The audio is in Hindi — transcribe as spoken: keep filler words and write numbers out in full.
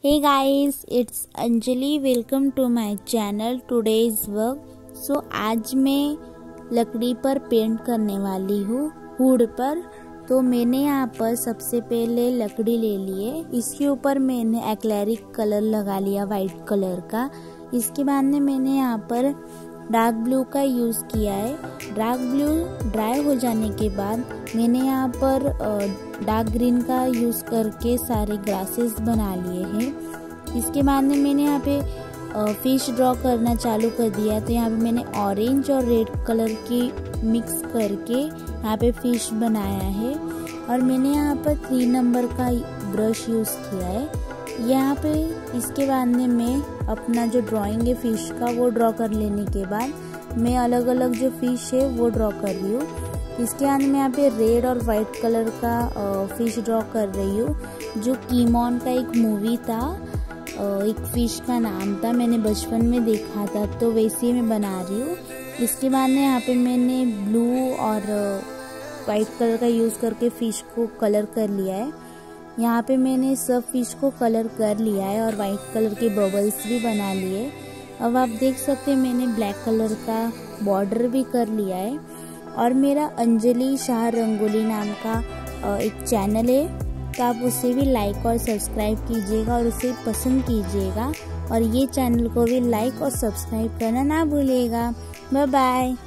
Hey guys, it's Anjali. Welcome to my channel today's वर्क. सो आज मैं लकड़ी पर पेंट करने वाली हूँ, हुड पर. तो मैंने यहाँ पर सबसे पहले लकड़ी ले लिए. इसके ऊपर मैंने एक्रेलिक कलर लगा लिया वाइट कलर का. इसके बाद में मैंने यहाँ पर डार्क ब्लू का यूज़ किया है. डार्क ब्लू ड्राई हो जाने के बाद मैंने यहाँ पर डार्क ग्रीन का यूज़ करके सारे ग्रासेस बना लिए हैं. इसके बाद में मैंने यहाँ पे फिश ड्रॉ करना चालू कर दिया. तो यहाँ पे मैंने ऑरेंज और रेड कलर की मिक्स करके यहाँ पे फिश बनाया है. और मैंने यहाँ पर थ्री नंबर का ब्रश यूज़ किया है यहाँ पे. इसके बाद में मैं अपना जो ड्राइंग है फिश का वो ड्रॉ कर लेने के बाद मैं अलग अलग जो फिश है वो ड्रॉ कर रही हूँ. इसके बाद में यहाँ पे रेड और वाइट कलर का फिश ड्रॉ कर रही हूँ, जो कीमोन का एक मूवी था. एक फिश का नाम था, मैंने बचपन में देखा था, तो वैसे ही मैं बना रही हूँ. इसके बाद में यहाँ पे मैंने ब्लू और वाइट कलर का यूज़ करके फिश को कलर कर लिया है. यहाँ पे मैंने सब फिश को कलर कर लिया है और वाइट कलर के बबल्स भी बना लिए. अब आप देख सकते हैं मैंने ब्लैक कलर का बॉर्डर भी कर लिया है. और मेरा अंजलि शाह रंगोली नाम का एक चैनल है, तो आप उसे भी लाइक और सब्सक्राइब कीजिएगा और उसे पसंद कीजिएगा. और ये चैनल को भी लाइक और सब्सक्राइब करना ना भूलिएगा. Bye bye.